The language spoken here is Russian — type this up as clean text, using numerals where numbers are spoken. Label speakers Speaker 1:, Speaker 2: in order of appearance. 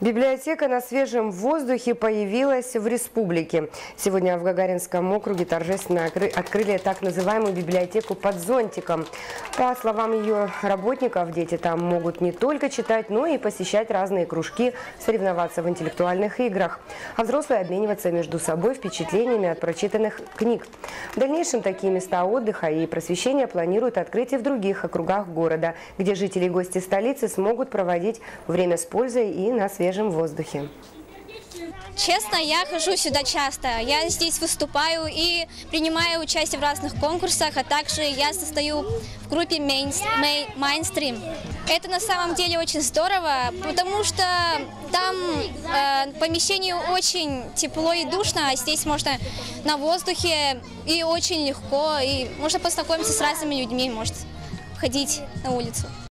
Speaker 1: Библиотека на свежем воздухе появилась в республике. Сегодня в Гагаринском округе торжественно открыли так называемую библиотеку под зонтиком. По словам ее работников, дети там могут не только читать, но и посещать разные кружки, соревноваться в интеллектуальных играх, а взрослые обмениваться между собой впечатлениями от прочитанных книг. В дальнейшем такие места отдыха и просвещения планируют открыть и в других округах города, где жители и гости столицы смогут проводить время с пользой и на свежем воздухе.
Speaker 2: Честно, я хожу сюда часто. Я здесь выступаю и принимаю участие в разных конкурсах, а также я состою в группе Mainstream. Это на самом деле очень здорово, потому что там помещение очень тепло и душно, а здесь можно на воздухе и очень легко, и можно познакомиться с разными людьми, может ходить на улицу.